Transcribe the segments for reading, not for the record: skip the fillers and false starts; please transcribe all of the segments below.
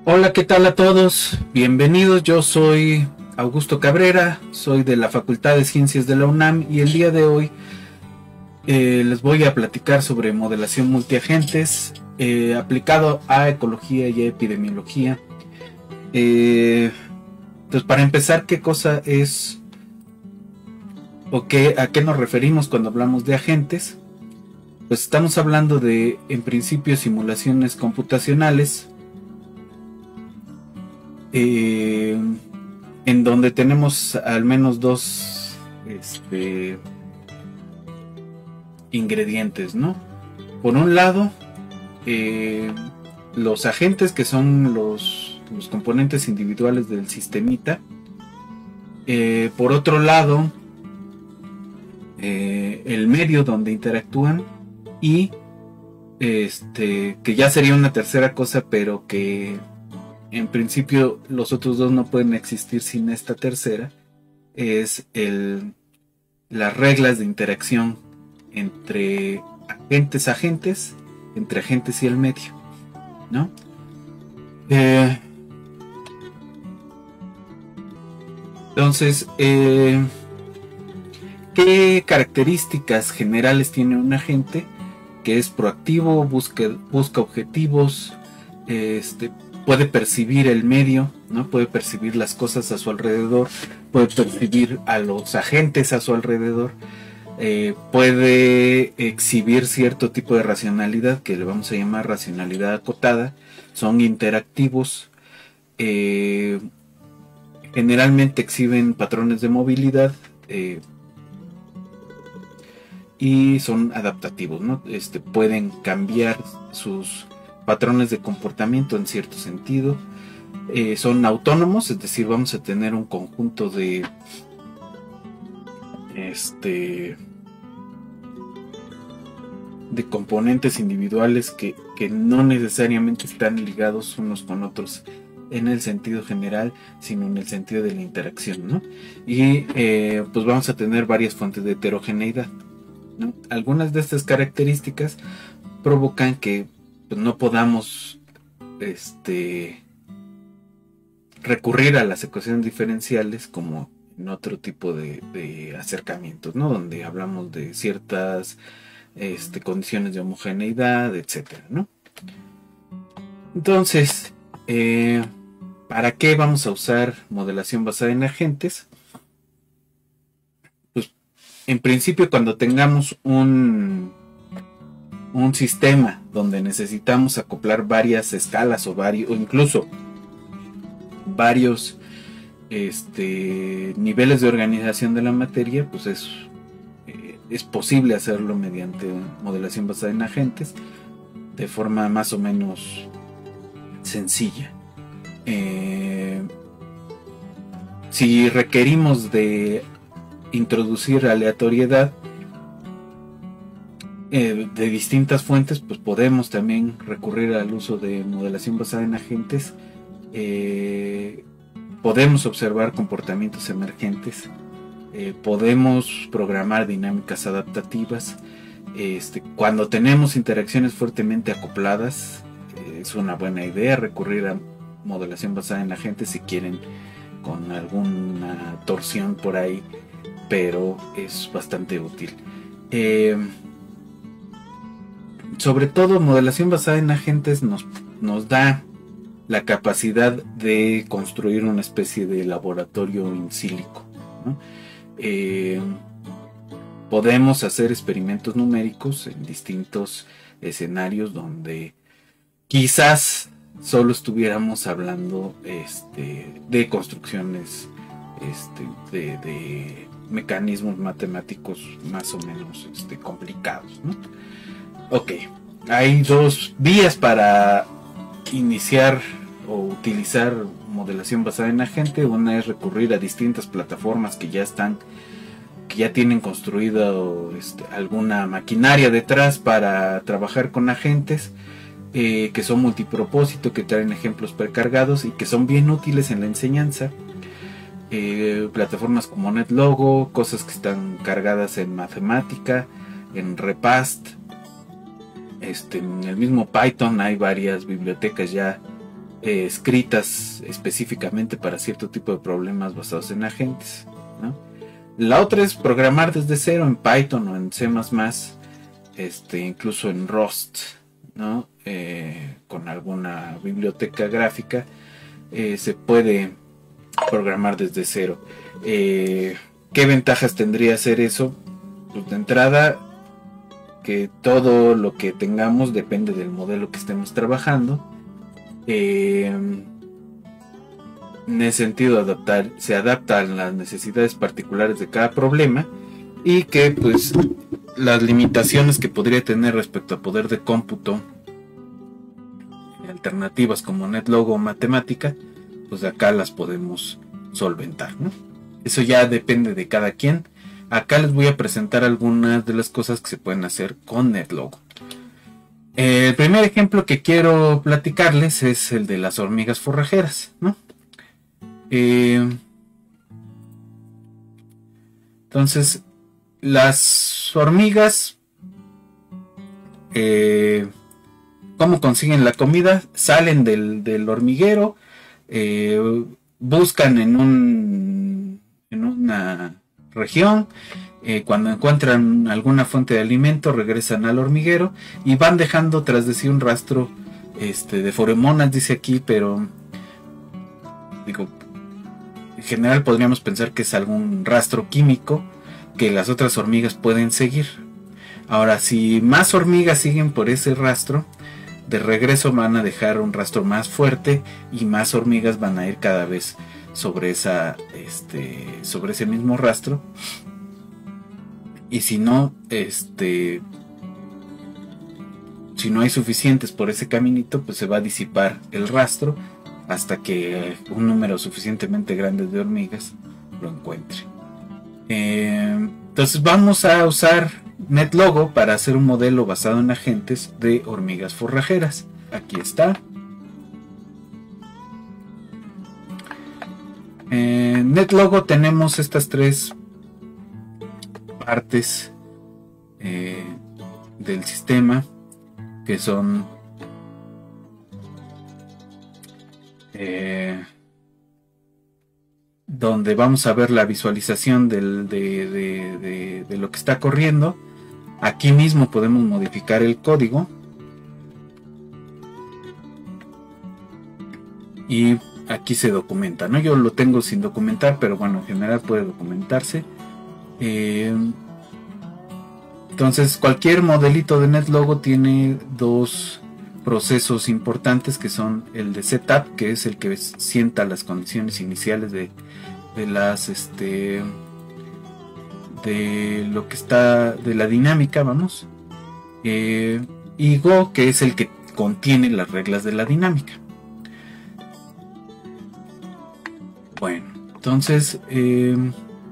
Hola, ¿qué tal a todos? Bienvenidos, yo soy Augusto Cabrera, soy de la Facultad de Ciencias de la UNAM y el día de hoy les voy a platicar sobre modelación multiagentes aplicado a ecología y a epidemiología. Entonces, para empezar, ¿qué cosa es a qué nos referimos cuando hablamos de agentes? Pues estamos hablando de, en principio, simulaciones computacionales eh, en donde tenemos al menos dos ingredientes, ¿no? Por un lado, eh, los agentes, que son los componentes individuales del sistemita. Por otro lado, el medio donde interactúan y que ya sería una tercera cosa, pero que en principio los otros dos no pueden existir sin esta tercera, es las reglas de interacción entre agentes, entre agentes y el medio, ¿no? Entonces, ¿qué características generales tiene un agente? Que es proactivo, busca objetivos, puede percibir el medio, ¿no? Puede percibir las cosas a su alrededor, puede percibir a los agentes a su alrededor, puede exhibir cierto tipo de racionalidad que le vamos a llamar racionalidad acotada, son interactivos, generalmente exhiben patrones de movilidad y son adaptativos, ¿no? Pueden cambiar sus patrones de comportamiento en cierto sentido, son autónomos, es decir, vamos a tener un conjunto de componentes individuales que no necesariamente están ligados unos con otros en el sentido general, sino en el sentido de la interacción, ¿no? Y pues vamos a tener varias fuentes de heterogeneidad, ¿no? Algunas de estas características provocan que pues, no podamos recurrir a las ecuaciones diferenciales como en otro tipo de acercamientos, ¿no? Donde hablamos de ciertas condiciones de homogeneidad, etcétera, ¿no? Entonces, ¿para qué vamos a usar modelación basada en agentes? Pues, en principio, cuando tengamos un sistema donde necesitamos acoplar varias escalas o incluso varios niveles de organización de la materia, pues es posible hacerlo mediante modelación basada en agentes de forma más o menos sencilla. Si requerimos de introducir aleatoriedad de distintas fuentes, pues podemos también recurrir al uso de modelación basada en agentes. Podemos observar comportamientos emergentes, podemos programar dinámicas adaptativas. Cuando tenemos interacciones fuertemente acopladas, es una buena idea recurrir a modelación basada en agentes si quieren con alguna torsión por ahí, pero es bastante útil. Sobre todo, modelación basada en agentes nos da la capacidad de construir una especie de laboratorio in silico, ¿no? Podemos hacer experimentos numéricos en distintos escenarios donde quizás solo estuviéramos hablando de construcciones de mecanismos matemáticos más o menos complicados, ¿no? Ok, hay dos vías para iniciar o utilizar modelación basada en agente. Una es recurrir a distintas plataformas que ya tienen construida alguna maquinaria detrás para trabajar con agentes, que son multipropósito, que traen ejemplos precargados y que son bien útiles en la enseñanza. Plataformas como NetLogo, cosas que están cargadas en matemática, en Repast. En el mismo Python hay varias bibliotecas ya escritas específicamente para cierto tipo de problemas basados en agentes, ¿no? La otra es programar desde cero en Python o en C++, incluso en Rust, ¿no? Con alguna biblioteca gráfica se puede programar desde cero. ¿Qué ventajas tendría hacer eso? Pues de entrada, que todo lo que tengamos depende del modelo que estemos trabajando. En ese sentido, se adapta a las necesidades particulares de cada problema, y que pues las limitaciones que podría tener respecto a poder de cómputo, alternativas como NetLogo o Matemática, pues acá las podemos solventar, ¿no? Eso ya depende de cada quien. Acá les voy a presentar algunas de las cosas que se pueden hacer con NetLogo. El primer ejemplo que quiero platicarles es el de las hormigas forrajeras, ¿no? Entonces, las hormigas, ¿cómo consiguen la comida? Salen del hormiguero, buscan en una región, cuando encuentran alguna fuente de alimento regresan al hormiguero y van dejando tras de sí un rastro de feromonas, dice aquí, pero digo, en general podríamos pensar que es algún rastro químico que las otras hormigas pueden seguir. Ahora, si más hormigas siguen por ese rastro, de regreso van a dejar un rastro más fuerte y más hormigas van a ir cada vez sobre ese mismo rastro. Y si no hay suficientes por ese caminito, pues se va a disipar el rastro hasta que un número suficientemente grande de hormigas lo encuentre. Entonces vamos a usar NetLogo para hacer un modelo basado en agentes de hormigas forrajeras. Aquí está. En NetLogo tenemos estas tres partes del sistema, que son donde vamos a ver la visualización de lo que está corriendo. Aquí mismo podemos modificar el código y aquí se documenta, ¿no? Yo lo tengo sin documentar, pero bueno, en general puede documentarse. Entonces, cualquier modelito de NetLogo tiene dos procesos importantes, que son el de setup, que es el que sienta las condiciones iniciales de lo que está, de la dinámica, vamos, y Go, que es el que contiene las reglas de la dinámica. Bueno, entonces, ¿qué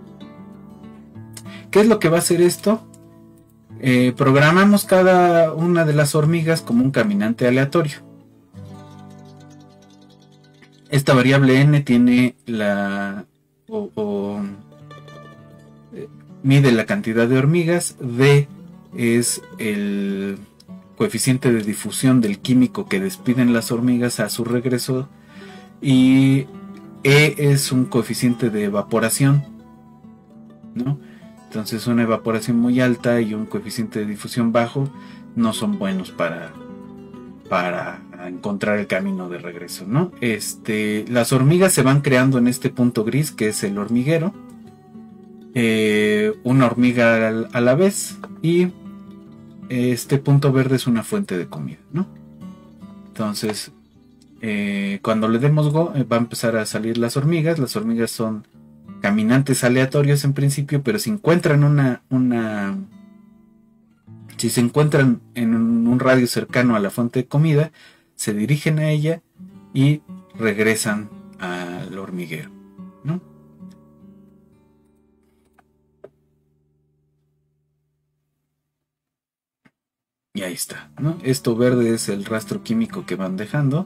es lo que va a hacer esto? Programamos cada una de las hormigas como un caminante aleatorio. Esta variable n tiene mide la cantidad de hormigas, d es el coeficiente de difusión del químico que despiden las hormigas a su regreso, y e es un coeficiente de evaporación, ¿no? Entonces, una evaporación muy alta y un coeficiente de difusión bajo no son buenos para encontrar el camino de regreso, ¿no? Las hormigas se van creando en este punto gris, que es el hormiguero, una hormiga a la vez, y este punto verde es una fuente de comida, ¿no? Entonces, cuando le demos Go, va a empezar a salir las hormigas. Las hormigas son caminantes aleatorios en principio, pero si encuentran si se encuentran en un radio cercano a la fuente de comida, se dirigen a ella y regresan al hormiguero, ¿no? Y ahí está, ¿no? Esto verde es el rastro químico que van dejando.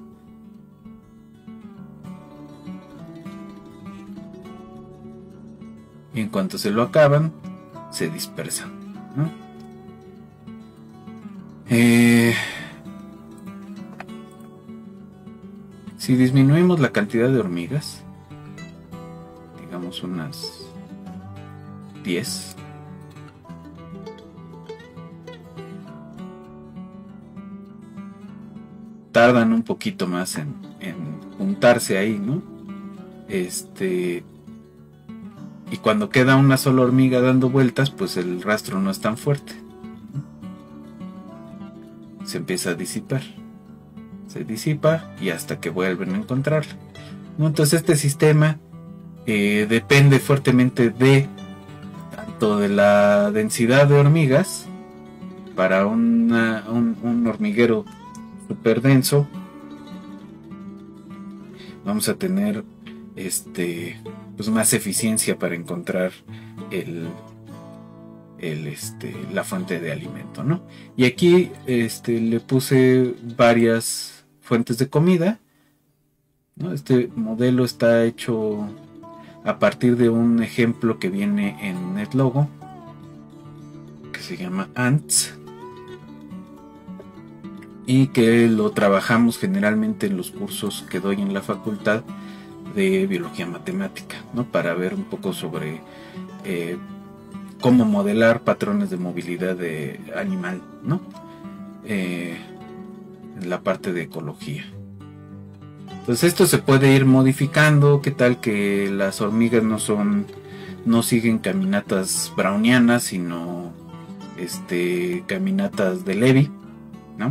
Y en cuanto se lo acaban, se dispersan, ¿no? Si disminuimos la cantidad de hormigas, digamos unas 10, tardan un poquito más en juntarse ahí, ¿no? Y cuando queda una sola hormiga dando vueltas, pues el rastro no es tan fuerte. Se empieza a disipar. Se disipa y hasta que vuelven a encontrarla, ¿no? Entonces este sistema depende fuertemente de tanto de la densidad de hormigas. Para un hormiguero super denso vamos a tener pues más eficiencia para encontrar la fuente de alimento, ¿no? Y aquí le puse varias fuentes de comida, ¿no? Este modelo está hecho a partir de un ejemplo que viene en NetLogo, que se llama Ants, y que lo trabajamos generalmente en los cursos que doy en la facultad de biología matemática, ¿no? Para ver un poco sobre cómo modelar patrones de movilidad de animal, ¿no? En la parte de ecología. Entonces esto se puede ir modificando. ¿Qué tal que las hormigas no siguen caminatas brownianas, sino caminatas de Levy, ¿no?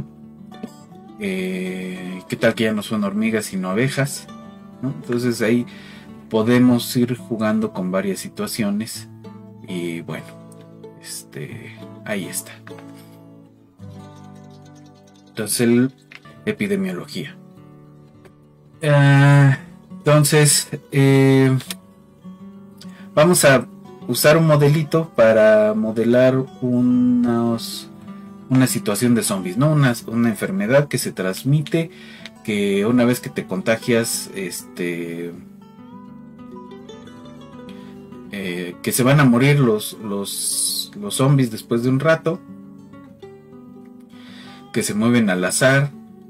¿Qué tal que ya no son hormigas sino abejas, ¿no? Entonces ahí podemos ir jugando con varias situaciones y bueno, ahí está. Entonces epidemiología. Entonces vamos a usar un modelito para modelar una situación de zombies, ¿no? Una enfermedad que se transmite, que una vez que te contagias, que se van a morir los zombies después de un rato, que se mueven al azar,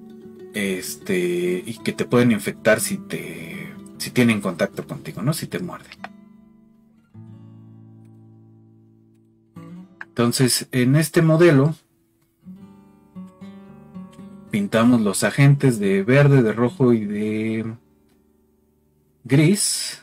y que te pueden infectar si tienen contacto contigo, ¿no? Si te muerden. Entonces, en este modelo pintamos los agentes de verde, de rojo y de gris.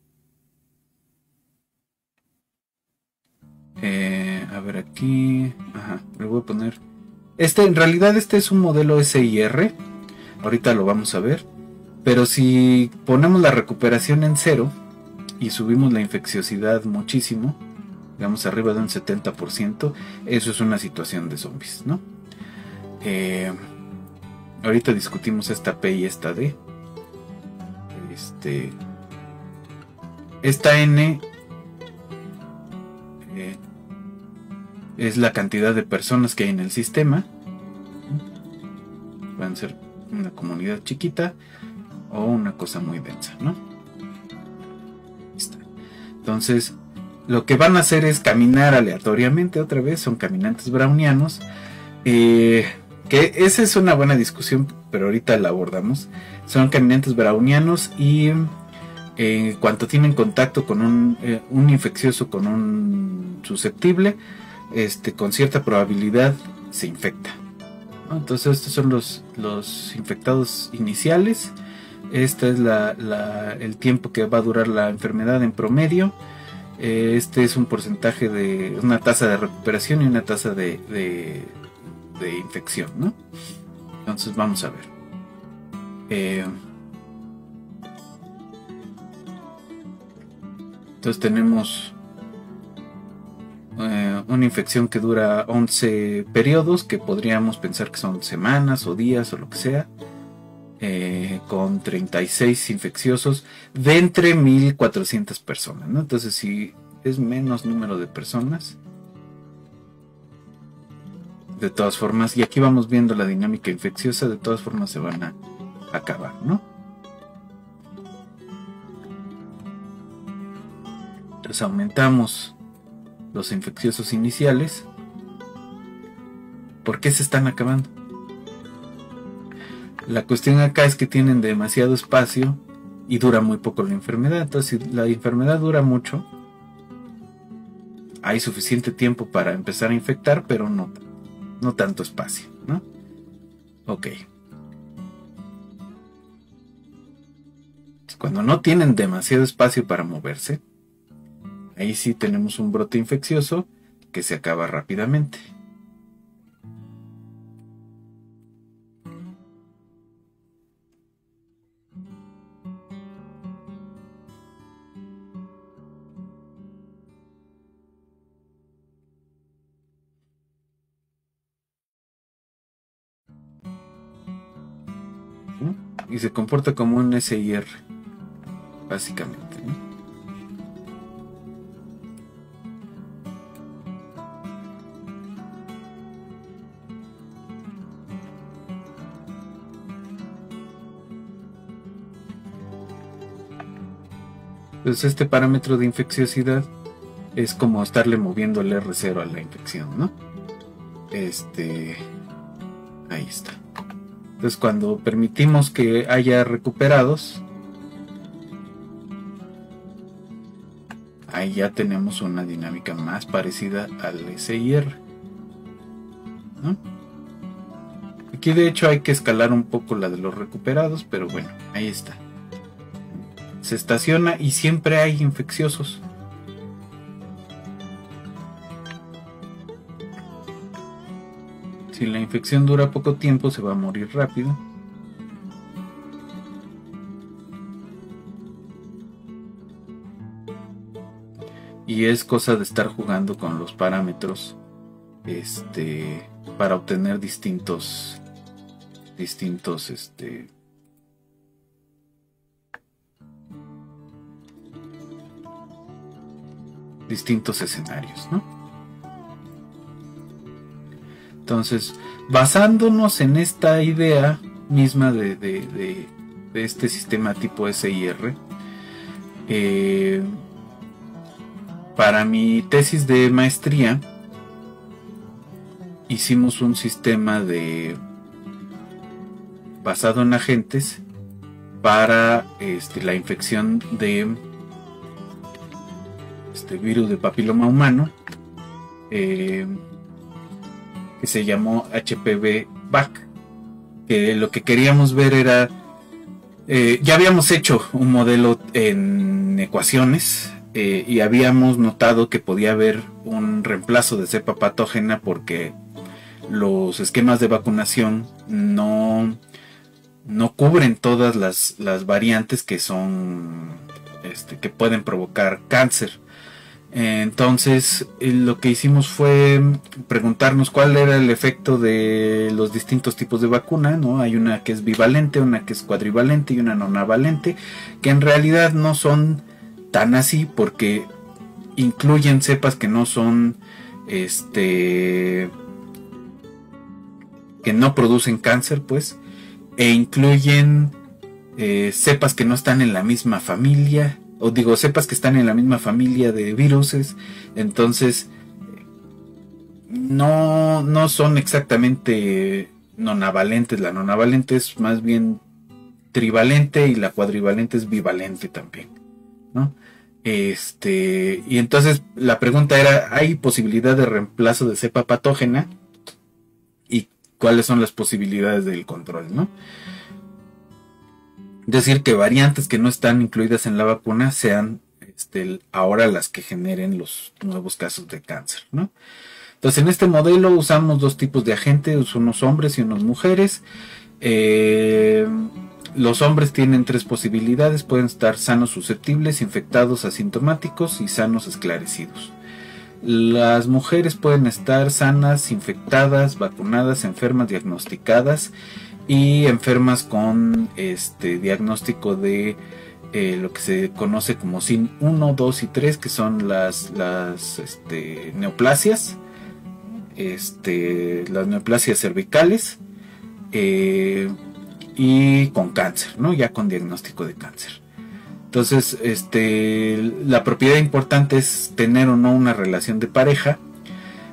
A ver aquí. Ajá, le voy a poner. En realidad este es un modelo SIR. Ahorita lo vamos a ver. Pero si ponemos la recuperación en 0 y subimos la infecciosidad muchísimo, digamos arriba de un 70%, eso es una situación de zombies, ¿no? Ahorita discutimos esta P y esta D. Esta N es la cantidad de personas que hay en el sistema. Pueden ser una comunidad chiquita o una cosa muy densa, ¿no? Entonces, lo que van a hacer es caminar aleatoriamente otra vez. Son caminantes brownianos. Que esa es una buena discusión, pero ahorita la abordamos. Son caminantes brownianos y en cuanto tienen contacto con un infeccioso con un susceptible, con cierta probabilidad se infecta, ¿no? Entonces estos son los infectados iniciales. Este es el tiempo que va a durar la enfermedad en promedio. Este es un porcentaje de una tasa de recuperación y una tasa de infección, ¿no? Entonces vamos a ver. Entonces tenemos una infección que dura 11 periodos, que podríamos pensar que son semanas o días o lo que sea, con 36 infecciosos de entre 1400 personas, ¿no? Entonces si es menos número de personas, de todas formas, y aquí vamos viendo la dinámica infecciosa, de todas formas se van a acabar, ¿no? Entonces aumentamos los infecciosos iniciales. ¿Por qué se están acabando? La cuestión acá es que tienen demasiado espacio y dura muy poco la enfermedad. Entonces, si la enfermedad dura mucho, hay suficiente tiempo para empezar a infectar, pero no tanto espacio, ¿no? Ok. Cuando no tienen demasiado espacio para moverse, ahí sí tenemos un brote infeccioso que se acaba rápidamente. ¿Sí? Y se comporta como un SIR, básicamente, ¿no? Entonces este parámetro de infecciosidad es como estarle moviendo el R0 a la infección, ¿no? Ahí está. Entonces cuando permitimos que haya recuperados, ahí ya tenemos una dinámica más parecida al SIR, ¿no? Aquí de hecho hay que escalar un poco la de los recuperados, pero bueno, ahí está. Se estaciona y siempre hay infecciosos. Si la infección dura poco tiempo, se va a morir rápido. Y es cosa de estar jugando con los parámetros para obtener distintos escenarios, ¿no? Entonces, basándonos en esta idea misma de este sistema tipo SIR, para mi tesis de maestría hicimos un sistema basado en agentes para la infección de virus de papiloma humano, que se llamó HPV-VAC, que lo que queríamos ver era, ya habíamos hecho un modelo en ecuaciones, y habíamos notado que podía haber un reemplazo de cepa patógena porque los esquemas de vacunación no cubren todas las variantes que son que pueden provocar cáncer. Entonces lo que hicimos fue preguntarnos cuál era el efecto de los distintos tipos de vacuna, ¿no? Hay una que es bivalente, una que es cuadrivalente y una nonavalente, que en realidad no son tan así porque incluyen cepas que no son que no producen cáncer, pues, e incluyen cepas que no están en la misma familia, o digo, cepas que están en la misma familia de viruses. Entonces no son exactamente nonavalentes. La nonavalente es más bien trivalente y la cuadrivalente es bivalente también, ¿no? Y entonces la pregunta era, ¿hay posibilidad de reemplazo de cepa patógena? ¿Y cuáles son las posibilidades del control, no? Es decir, que variantes que no están incluidas en la vacuna sean ahora las que generen los nuevos casos de cáncer, ¿no? Entonces en este modelo usamos dos tipos de agentes, unos hombres y unos mujeres. Los hombres tienen tres posibilidades: pueden estar sanos susceptibles, infectados asintomáticos y sanos esclarecidos. Las mujeres pueden estar sanas, infectadas, vacunadas, enfermas, diagnosticadas y enfermas con diagnóstico de lo que se conoce como SIN 1, 2 y 3, que son las neoplasias, las neoplasias cervicales, y con cáncer, ¿no? Ya con diagnóstico de cáncer. Entonces, la propiedad importante es tener o no una relación de pareja,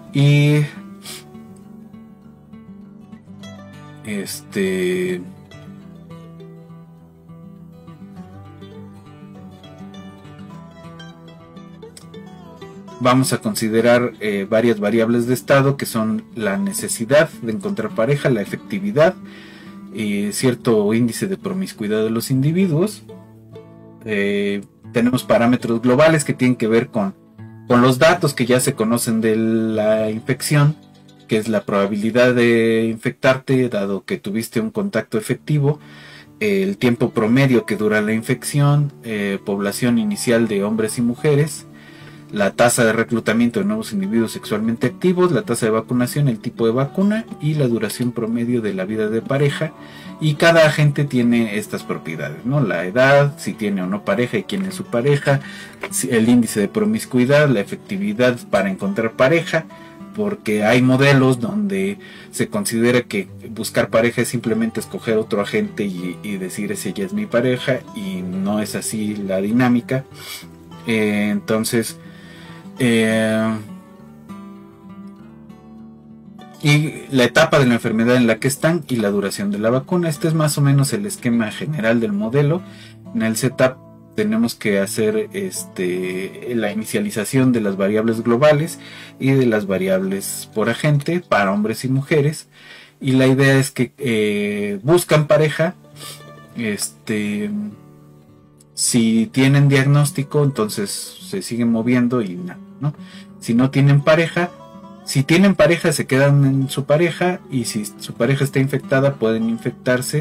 y vamos a considerar varias variables de estado, que son la necesidad de encontrar pareja, la efectividad, cierto índice de promiscuidad de los individuos. Tenemos parámetros globales que tienen que ver con los datos que ya se conocen de la infección, que es la probabilidad de infectarte dado que tuviste un contacto efectivo, el tiempo promedio que dura la infección, población inicial de hombres y mujeres, la tasa de reclutamiento de nuevos individuos sexualmente activos, la tasa de vacunación, el tipo de vacuna y la duración promedio de la vida de pareja. Y cada agente tiene estas propiedades, ¿no? La edad, si tiene o no pareja y quién es su pareja, el índice de promiscuidad, la efectividad para encontrar pareja, porque hay modelos donde se considera que buscar pareja es simplemente escoger otro agente y decir ese ya es mi pareja, y no es así la dinámica. Entonces, y la etapa de la enfermedad en la que están y la duración de la vacuna. Este es más o menos el esquema general del modelo. En el setup tenemos que hacer la inicialización de las variables globales y de las variables por agente para hombres y mujeres, y la idea es que buscan pareja. Si tienen diagnóstico, entonces se siguen moviendo y nada, ¿no? Si no tienen pareja, si tienen pareja se quedan en su pareja, y si su pareja está infectada pueden infectarse.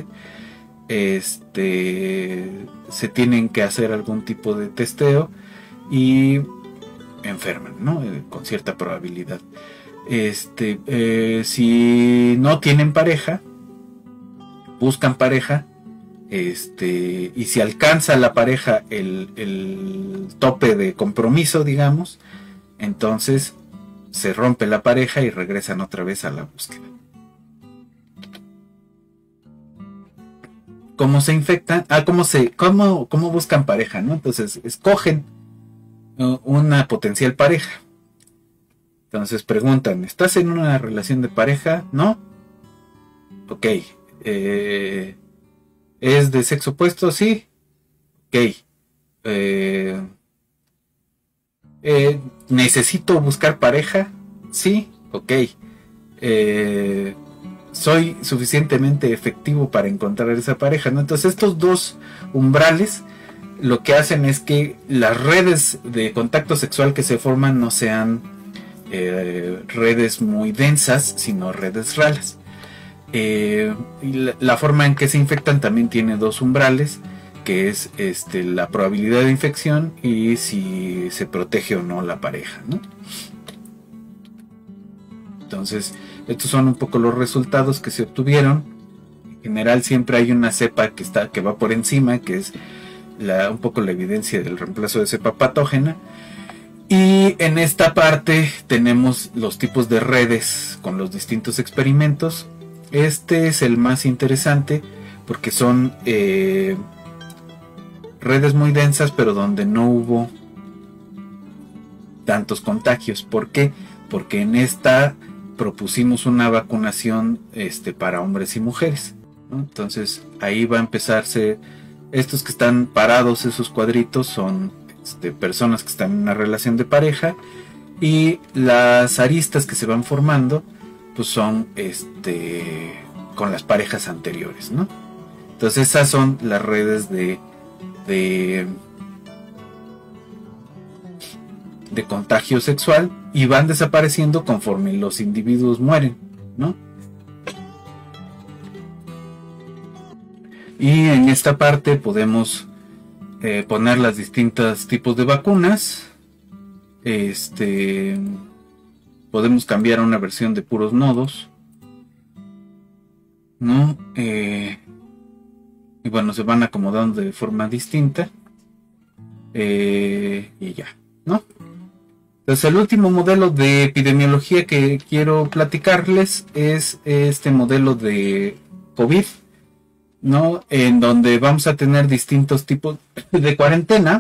Se tienen que hacer algún tipo de testeo y enferman, ¿no? Con cierta probabilidad. Si no tienen pareja, buscan pareja, y si alcanza la pareja el tope de compromiso, digamos, entonces se rompe la pareja y regresan otra vez a la búsqueda. ¿Cómo se infectan? ¿Cómo buscan pareja, ¿no? Entonces escogen una potencial pareja. Entonces preguntan, ¿estás en una relación de pareja? ¿No? Ok. ¿Es de sexo opuesto? Sí. Ok. ¿Necesito buscar pareja? Sí. Ok. ¿Soy suficientemente efectivo para encontrar esa pareja, ¿no? Entonces estos dos umbrales lo que hacen es que las redes de contacto sexual que se forman no sean redes muy densas, sino redes raras. Y la forma en que se infectan también tiene dos umbrales, que es la probabilidad de infección y si se protege o no la pareja, ¿no? Entonces, estos son un poco los resultados que se obtuvieron. En general siempre hay una cepa que va por encima, que es un poco la evidencia del reemplazo de cepa patógena. Y en esta parte tenemos los tipos de redes con los distintos experimentos. Este es el más interesante porque son redes muy densas, pero donde no hubo tantos contagios. ¿Por qué? Porque en esta propusimos una vacunación para hombres y mujeres, ¿no? Entonces ahí va a empezarse. Estos que están parados, esos cuadritos, son personas que están en una relación de pareja, y las aristas que se van formando pues son con las parejas anteriores, ¿no? Entonces esas son las redes de contagio sexual, y van desapareciendo conforme los individuos mueren, ¿no? Y en esta parte podemos poner los distintos tipos de vacunas. Podemos cambiar a una versión de puros nodos, ¿no? Y bueno, se van acomodando de forma distinta, y ya, ¿no? Entonces el último modelo de epidemiología que quiero platicarles es este modelo de COVID, ¿no? En donde vamos a tener distintos tipos de cuarentena,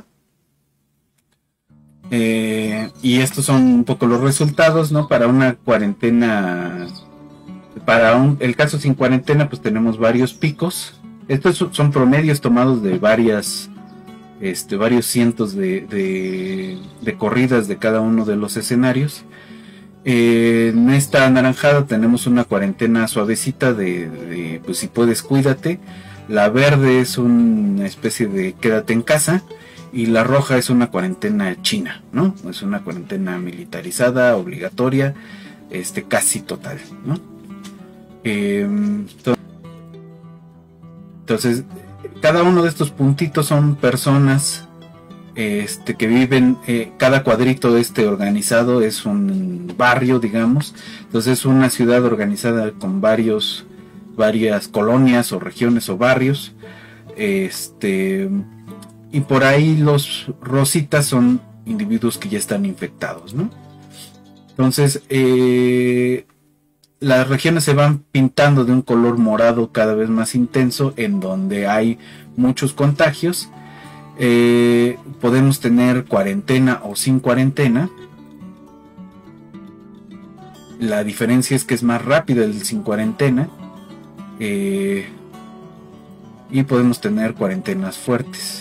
y estos son un poco los resultados, ¿no? Para una cuarentena, el caso sin cuarentena, pues tenemos varios picos. Estos son promedios tomados de varias varios cientos de corridas de cada uno de los escenarios. En esta anaranjada tenemos una cuarentena suavecita de pues si puedes cuídate. La verde es una especie de quédate en casa. Y la roja es una cuarentena china, ¿no? Es una cuarentena militarizada, obligatoria, casi total, ¿no? Entonces, cada uno de estos puntitos son personas que viven, cada cuadrito organizado es un barrio, digamos. Entonces, es una ciudad organizada con varias colonias o regiones o barrios. Y por ahí los rositas son individuos que ya están infectados, ¿no? Entonces, las regiones se van pintando de un color morado cada vez más intenso, en donde hay muchos contagios. Podemos tener cuarentena o sin cuarentena. La diferencia es que es más rápida el sin cuarentena. Y podemos tener cuarentenas fuertes,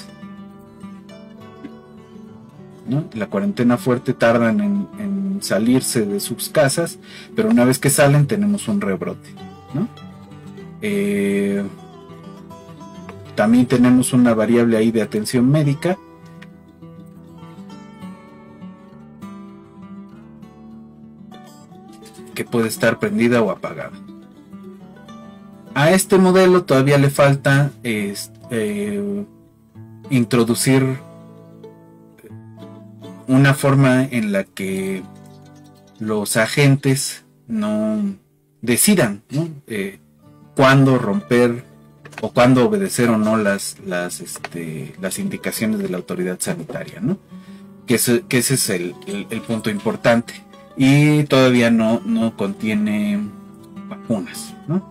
¿no? La cuarentena fuerte tardan en salirse de sus casas, pero una vez que salen tenemos un rebrote, ¿no? También tenemos una variable ahí de atención médica. Que puede estar prendida o apagada. A este modelo todavía le falta introducir una forma en la que los agentes no decidan, ¿no? Cuándo romper o cuándo obedecer o no las indicaciones de la autoridad sanitaria, ¿no? Que ese es el punto importante. Y todavía no contiene vacunas, ¿no?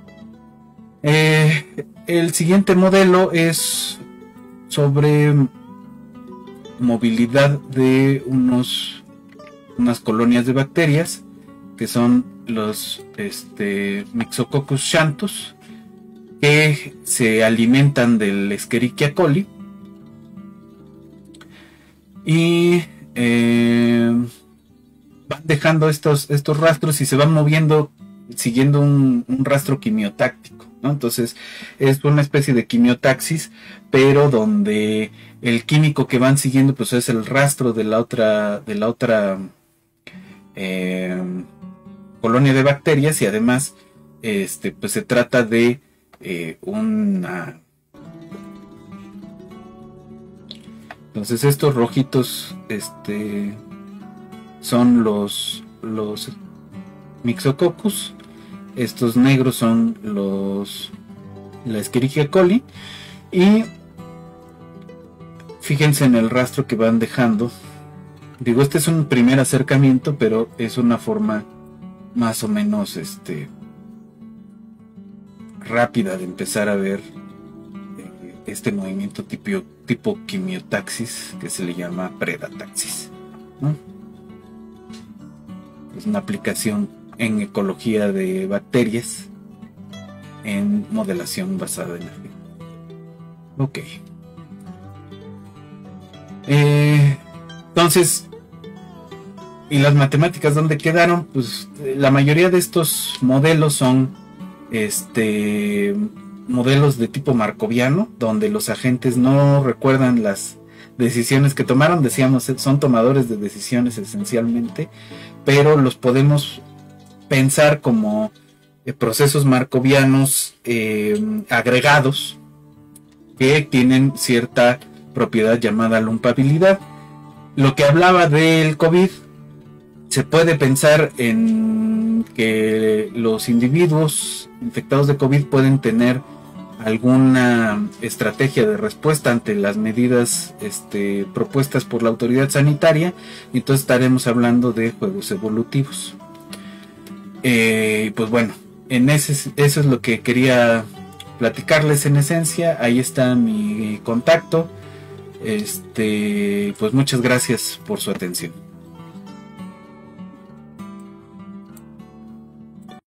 El siguiente modelo es sobre movilidad de unas colonias de bacterias que son los Myxococcus xanthus, que se alimentan del Escherichia coli y van dejando estos rastros y se van moviendo siguiendo un rastro quimiotáctico, ¿no? Entonces es una especie de quimiotaxis, pero donde el químico que van siguiendo pues es el rastro de la otra colonia de bacterias, y además pues se trata de entonces estos rojitos son los Myxococcus, estos negros son la Escherichia coli, y fíjense en el rastro que van dejando. Digo, este es un primer acercamiento, pero es una forma más o menos rápida de empezar a ver este movimiento tipo quimiotaxis, que se le llama predataxis, ¿no? Es una aplicación en ecología de bacterias en modelación basada en el gen. Ok. Entonces, ¿y las matemáticas dónde quedaron? Pues la mayoría de estos modelos son modelos de tipo markoviano, donde los agentes no recuerdan las decisiones que tomaron. Decíamos, son tomadores de decisiones esencialmente, pero los podemos pensar como procesos markovianos agregados que tienen cierta propiedad llamada lumpabilidad. Lo que hablaba del COVID, se puede pensar en que los individuos infectados de COVID pueden tener alguna estrategia de respuesta ante las medidas propuestas por la autoridad sanitaria, y entonces estaremos hablando de juegos evolutivos. Pues bueno, eso es lo que quería platicarles en esencia. Ahí está mi contacto. Pues muchas gracias por su atención.